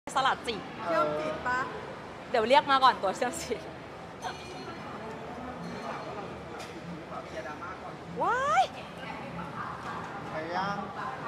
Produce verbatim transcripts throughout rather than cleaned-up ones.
สลัดจิตเชื่อมจิตปะเดี๋ยวเรียกมาก่อนตัวเชื่อมจิตว้ายไปย่าง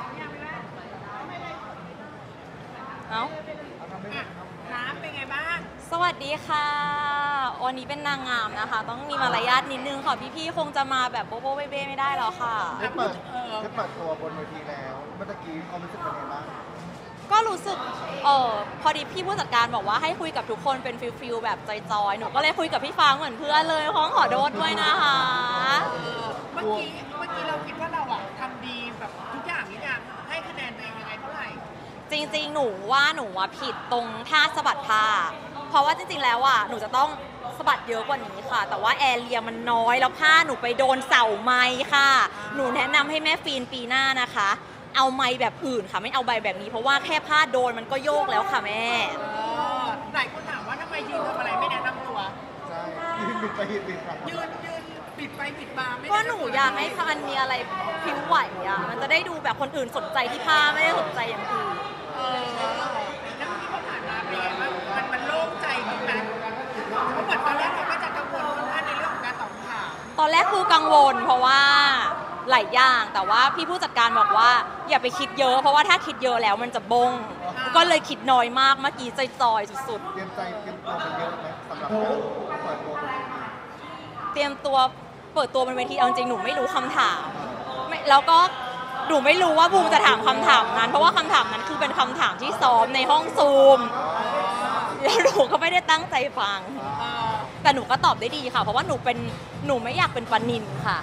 เอ้าน้ำเป็นไงบ้างสวัสดีค่ะวันนี้เป็นนางงามนะคะต้องมีมารยาทนิดนึงค่ะพี่ๆคงจะมาแบบโบ๊ะโบ๊ะเบ้ไม่ได้หรอกค่ะได้เปิดได้เปิดตัวบนเวทีแล้วเมื่อกี้ความรู้สึกเป็นไงบ้างก็รู้สึกเออพอดีพี่ผู้จัดการบอกว่าให้คุยกับทุกคนเป็นฟิลฟิลแบบจอยๆหนูก็เลยคุยกับพี่ฟางเหมือนเพื่อนเลยขอขอโทษด้วยนะคะเมื่อกี้เมื่อกี้เราคิดว่าเราอะทำดีแบบทุกอย่างนี่เนี่ยให้คะแนนตัวเองยังไงเท่าไหร่จริงๆหนูว่าหนูว่าผิดตรงท่าสะบัดผ้าเพราะว่าจริงๆแล้วอ่ะหนูจะต้องสะบัดเยอะกว่านี้ค่ะแต่ว่าแอร์เรียมันน้อยแล้วผ้าหนูไปโดนเสาไม้ค่ะหนูแนะนำให้แม่ฟีนปีหน้านะคะเอาไม้แบบอื่นค่ะไม่เอาใบแบบนี้เพราะว่าแค่ผ้าโดนมันก็โยกแล้วค่ะแม่หลายคนถามว่าทำไมยืนทำอะไรไม่แนะนำตัวใช่ยืนบิดไปยืนบิดมายืนยืนบิดไปบิดมาไม่ก็หนูอยากให้มันมีอะไรผิวไหวอ่ะมันจะได้ดูแบบคนอื่นสนใจที่ผ้าไม่ได้สนใจอย่างอื่นเออแล้วที่เขาผ่านมาเป็นไงบ้างมันมันโล่งใจขึ้นไหมเพราะเหมือนตอนแรกเราก็จะกังวลค่อนข้างในเรื่องของการตอบคำถามตอนแรกคือกังวลเพราะว่าหลายอย่างแต่ว่าพี่ผู้จัดการบอกว่าอย่าไปคิดเยอะเพราะว่าถ้าคิดเยอะแล้วมันจะบงก็เลยคิดน้อยมากเมื่อกี้ใจจอยสุดๆเตรียมใจเตรียมตัวไปเยอะไหมสำหรับการเปิดตัวเตรียมตัวเปิดตัวบนเวทีเอาจริงหนูไม่รู้คำถามแล้วก็หนูไม่รู้ว่าบูมจะถามคำถามนั้นเพราะว่าคำถามนั้นคือเป็นคำถามที่ซ้อมในห้องซูมแล้วหนูก็ไม่ได้ตั้งใจฟังแต่หนูก็ตอบได้ดีค่ะเพราะว่าหนูเป็นหนูไม่อยากเป็นปนินค่ะ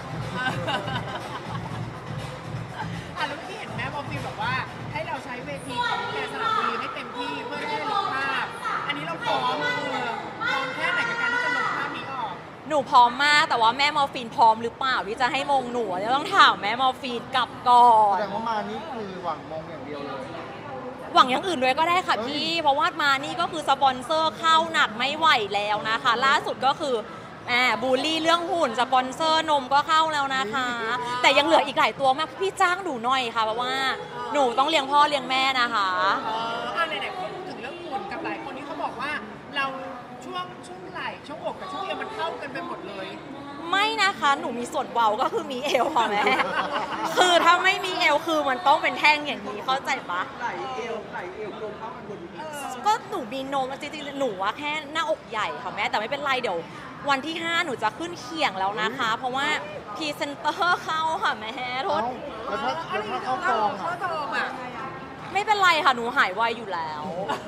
อ่ะแล้วที่เห็นแม่บอฟีบอกว่าให้เราใช้เวทีของแกสลับบุรีให้เต็มที่เพื่อที่จะลบภาพอันนี้เราพร้อมคือพร้อมแค่ไหนกับการที่จะลบภาพนี้ออกหนูพร้อมมากแต่ว่าแม่มอร์ฟีนพร้อมหรือเปล่าที่จะให้มงหนูจะต้องถามแม่มอร์ฟีนกลับก่อนแสดงว่ามานี่คือหวังมงอย่างเดียวเลยหวังอย่างอื่นด้วยก็ได้ค่ะพี่เพราะว่ามานี่ก็คือสปอนเซอร์เข้าหนักไม่ไหวแล้วนะคะล่าสุดก็คือแอบบูลลี่เรื่องหุ่นสปอนเซอร์นมก็เข้าแล้วนะคะแต่ยังเหลืออีกหลายตัวมากพี่จ้างหนูหน่อยค่ะเพราะว่าหนูต้องเลี้ยงพ่อเลี้ยงแม่นะคะอ๋อไหนๆพูดถึงเรื่องหุ่นกับหลายคนที่เขาบอกว่าเราช่วงช่วงไหล่ช่วงอกกับช่วงเอวมันเข้ากันไปหมดเลยไม่นะคะหนูมีส่วนเบาก็คือมีเอวค่ะแม่คือถ้าไม่มีเอวคือมันต้องเป็นแท่งอย่างนี้เข้าใจปะไหล่เอวไหล่เอวนมเข้ากันหมดก็หนูมีนมจริงๆหนูว่าแค่หน้าอกใหญ่ค่ะแม่แต่ไม่เป็นไรเดี๋ยววันที่ห้าหนูจะขึ้นเขียงแล้วนะคะเพราะว่าพรีเซนเตอร์เข้าค่ะแม่โทษแล้วถ้าแล้วถ้าเข้ากองอ่ะไม่เป็นไรค่ะหนูหายไวอยู่แล้ว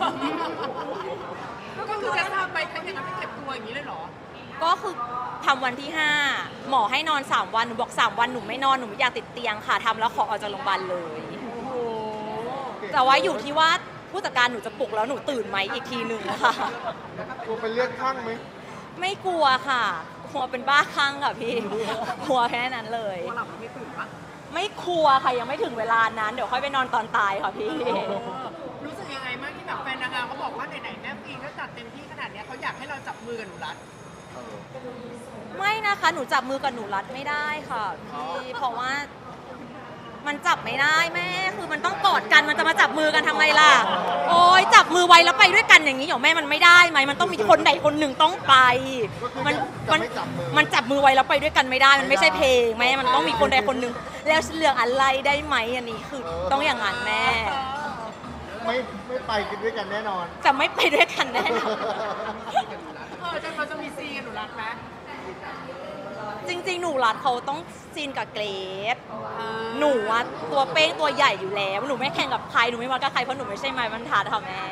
ก็คือจะทำไปทั้งอย่างนั้นไม่เก็บตัวอย่างนี้เลยเหรอก็คือทำวันที่ห้าหมอให้นอนสามวันหนูบอกสามวันหนูไม่นอนหนูไม่อยากติดเตียงค่ะทำแล้วขอออกจากโรงพยาบาลเลยแต่ว่าอยู่ที่ว่าผู้จัดการหนูจะปลุกแล้วหนูตื่นไหมอีกทีหนึ่งค่ะกลัวเป็นเลือดข้างไหมไม่กลัวค่ะกลัวเป็นบ้าคลั่งค่ะพี่กลัวแค่นั้นเลยกลัวหลับไม่ตื่นปะไม่กลัวค่ะยังไม่ถึงเวลานั้นเดี๋ยวค่อยไปนอนตอนตายค่ะพี่รู้สึกยังไงมากที่แบบแฟนนางงามเขาบอกว่าไหนๆแม่ฟีนก็จัดเต็มที่ขนาดนี้เขาอยากให้เราจับมือกับหนูรัดไม่นะคะหนูจับมือกับหนูรัดไม่ได้ค่ะพี่เพราะว่ามันจับไม่ได้แม่คือมันต้องกอดกันมันจะมาจับมือกันทำไมล่ะโอ๊ยจับมือไว้แล้วไปด้วยกันอย่างนี้เหรอแม่มันไม่ได้ไหมมันต้องมีคนใดคนหนึ่งต้องไปมันมันมันจับมือไว้แล้วไปด้วยกันไม่ได้มันไม่ใช่เพลงแม่มันต้องมีคนใดคนหนึ่งแล้วเรื่องอะไรได้ไหมอันนี้คือต้องอย่างนั้นแม่ไม่ไม่ไปกันด้วยกันแน่นอนจะไม่ไปด้วยกันแน่นอนเออจะเราจะมีซีกันหนูรัดไหมจริงๆหนูรัดเขาต้องซีนกับเกรซหนูว่าตัวเป้งตัวใหญ่อยู่แล้วหนูไม่แข่งกับใครหนูไม่วัดกับใครเพราะหนูไม่ใช่ไม้บรรทัดค่ะแม่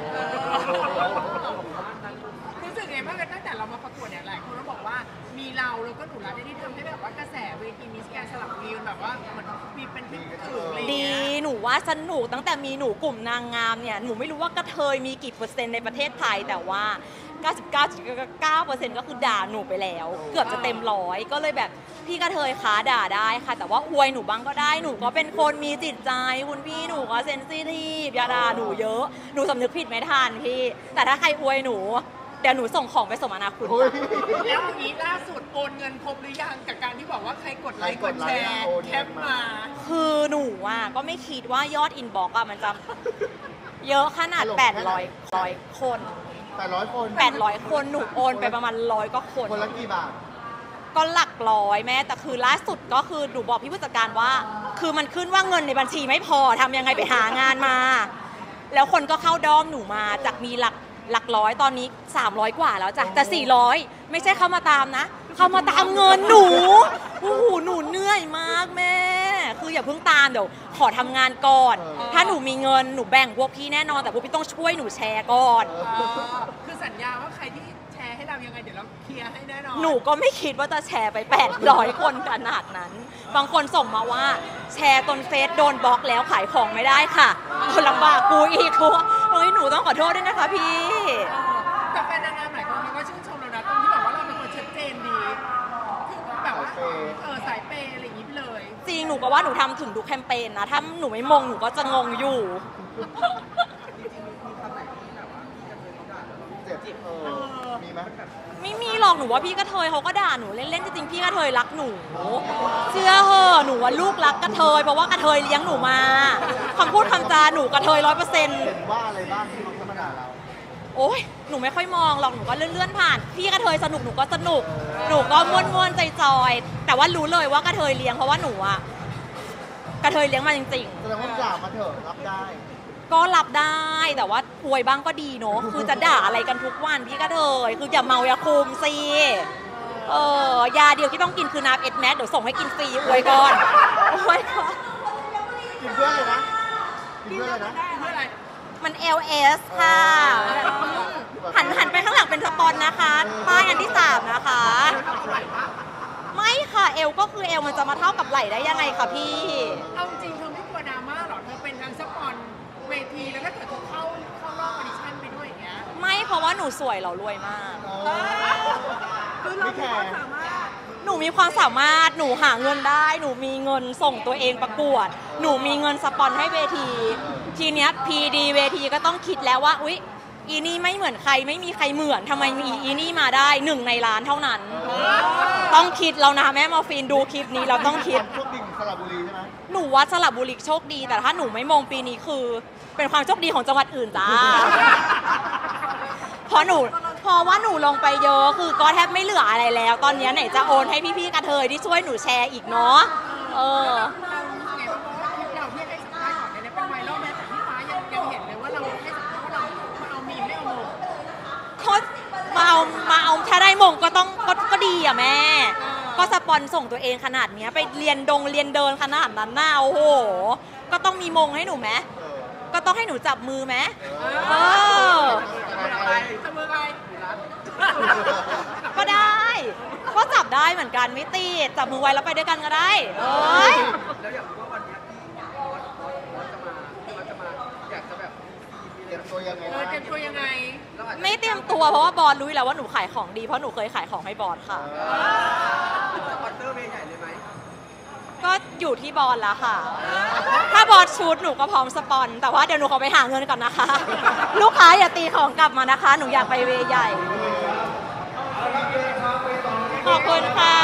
รู้สึกไงบ้างตั้งแต่เรามาประกวดเนี่ยหลายคนก็บอกว่ามีเราแล้วก็หนูรัดได้ที่ทำให้แบบว่ากระแสเวทีมิสแกรนด์สลับบุรีแบบว่าเหมือนมีเป็นที่ถึงเลยดีหนูว่าสนุกตั้งแต่มีหนูกลุ่มนางงามเนี่ยหนูไม่รู้ว่ากระเทยมีกี่เปอร์เซ็นต์ในประเทศไทยแต่ว่าเก้าสิบเก้าจุดเก้าเปอร์เซ็นต์ ก็คือด่าหนูไปแล้วเกือบจะเต็มร้อยก็เลยแบบพี่กระเทยค้าด่าได้ค่ะแต่ว่าอวยหนูบ้างก็ได้หนูก็เป็นคนมีจิตใจคุณพี่หนูก็เซนซิทีฟอย่าด่าหนูเยอะหนูสำนึกผิดไม่ทันพี่แต่ถ้าใครอวยหนูเดี๋ยวหนูส่งของไปสมนาคุณแล้วอย่างนี้ล่าสุดโอนเงินครบหรือยังกับการที่บอกว่าใครกดไลค์กดแชร์แคปมาคือหนูอ่ะก็ไม่คิดว่ายอดอินบ็อกซ์อ่ะมันจะเยอะขนาด แปดร้อย ร้อยคนแปดร้อยคนแปดร้อยคนหนูโอนไปประมาณร้อยก็คนคนละกี่บาทก็หลักร้อยแม่แต่คือล่าสุดก็คือหนูบอกพี่ผู้จัดการว่า คือมันขึ้นว่าเงินในบัญชีไม่พอทำยังไงไปหางานมา แล้วคนก็เข้าด้อมหนูมาจากมีหลักหลักร้อยตอนนี้สามร้อยกว่าแล้วจ้ะแต่สี่ร้อยไม่ใช่เข้ามาตามนะ เข้ามาตามเงินหนูโอ้โหหนูเหนื่อยมากแม่ คืออย่าเพิ่งตามเดี๋ยวขอทำงานก่อนเออถ้าหนูมีเงินหนูแบ่งพวกพี่แน่นอนแต่พวกพี่ต้องช่วยหนูแชร์ก่อนอ๋อคือสัญญาว่าใครที่แชร์ให้เรายังไงเดี๋ยวเราเคลียร์ให้แน่นอนหนูก็ไม่คิดว่าจะแชร์ไป แปดร้อย คนขนาดนั้น บางคนส่งมาว่าแชร์ตนเฟซโดนบล็อกแล้วขายของไม่ได้ค่ะลำบากกูอีกว่าเฮ้ยหนูต้องขอโทษด้วยนะคะพี่เออแต่แฟนนางงามหลายคนเขาก็ชื่นชมเรานะตรงที่แบบว่าเราเป็นคนชัดเจนดีคือแบบว่าเออสายเปย์อะไรอย่างนี้ไปเลยจริงหนูก็ว่าหนูทำถึงทุกแคมเปญนะ ถ้าหนูไม่มงหนูก็จะงงอยู่เจ็บเออมีไหมไม่มีหรอกหนูว่าพี่กระเทยเขาก็ด่าหนูเล่นๆจริงๆพี่กระเทยรักหนูเชื่อเหอะหนูว่าลูกรักกระเทยเพราะว่ากระเทยเลี้ยงหนูมาคำพูดคำจาหนูกระเทยร้อยเปอร์เซ็นต์เห็นว่าอะไรบ้างที่เขาธรรมดาเราโอ๊ยหนูไม่ค่อยมองหรอกหนูก็เลื่อนๆผ่านพี่กระเทยสนุกหนูก็สนุกหนูก็ม่วนๆใจๆแต่ว่ารู้เลยว่ากระเทยเลี้ยงเพราะว่าหนูอะกระเทยเลี้ยงมาจริงๆแสดงว่าด่ามาเถอะรับได้ก็รับได้แต่ว่าอวยบ้างก็ดีเนาะคือจะด่าอะไรกันทุกวันพี่ก็เถยคืออย่าเมาอย่าคุมสิเออยาเดียวที่ต้องกินคือน้ำเอ็ดแมสเดี๋ยวส่งให้กินฟรีอวยก่อนอวยก่อนกินเพื่ออะไรนะ กินเพื่ออะไรนะได้เพื่ออะไรมัน แอล เอส ค่ะหันหันไปข้างหลังเป็นสปอนนะคะป้ายอันที่สามนะคะ ไม่ค่ะเอลก็คือเอลมันจะมาเท่ากับไหล่ได้ยังไงคะพี่เอาจริงเธอไม่กลัวดราม่าหรอเธอเป็นทั้งสปอนเวทีแล้วก็เกิดเธอเข้าเข้ารอบออดิชั่นไปด้วยอย่างเงี้ยไม่เพราะว่าหนูสวยเหรอรวยมากคือเรามีความสามารถหนูมีความสามารถ หนูหาเงินได้ หนูมีเงินส่งตัวเองประกวด หนูมีเงินสปอนให้เวที ทีเนี้ยพีดีเวทีก็ต้องคิดแล้วว่า อุ๊ย อีนี่ไม่เหมือนใคร ไม่มีใครเหมือน ทำไมมีอีนี่มาได้หนึ่งในล้านเท่านั้น ต้องคิดแล้วนะแม่มอร์ฟีนดูคลิปนี้เราต้องคิดพวกดิ่งสระบุรีใช่ไหมหนูว่าสระบุรีโชคดี แต่ถ้าหนูไม่มงปีนี้คือ เป็นความโชคดีของจังหวัดอื่นจ้า เพราะหนูเพราะว่าหนูลงไปเยอะคือก็แทบไม่เหลืออะไรแล้ว ตอนนี้ไหนจะโอนให้พี่ๆกระเทยที่ช่วยหนูแชร์อีกเนาะเออเรารู้สึกไงบ้างเพราะว่าคลิปเราที่ให้สัมภาษณ์ก่อนเนี่ยเป็นไวรัลแม้แต่พี่ฟ้ายังยังเห็นเลยว่าเราให้สัมภาษณ์ว่าเรามาเอามีมไม่เอาโมเขามาเอามาเอาถ้าได้มงก็ต้องก็ก็ดีอ่ะแม่ ก็สปอนส่งตัวเองขนาดเนี้ยไปเรียนดงเรียนเดินขนาดนั้นน่าโอ้โห ก็ต้องมีมงให้หนูไหมเออก็ต้องให้หนูจับมือไหมเออเสมอไปก็ได้ ก็จับได้เหมือนกันไม่ติดจับมือไว้แล้วไปด้วยกันก็ได้ เอ้ยแล้วอยากรู้ว่าวันเนี้ยที่บอสบอสบอสจะมาบอสจะมาอยากจะแบบเตรียมตัวยังไงเออเตรียมตัวยังไงเราอาจจะไม่เตรียมตัวเพราะว่าบอสรู้อยู่แล้วว่าหนูขายของดีเพราะหนูเคยขายของให้บอสค่ะสปอนเซอร์เวย์ใหญ่เลยไหมก็อยู่ที่บอสแล้วค่ะ ถ้าบอสชุดหนูก็พร้อมสปอน แต่ว่าเดี๋ยวหนูขอไปหาเงินก่อนนะคะ ลูกค้าอย่าตีของกลับมานะคะ หนูอยากไปเวย์ใหญ่ ขอบคุณค่ะ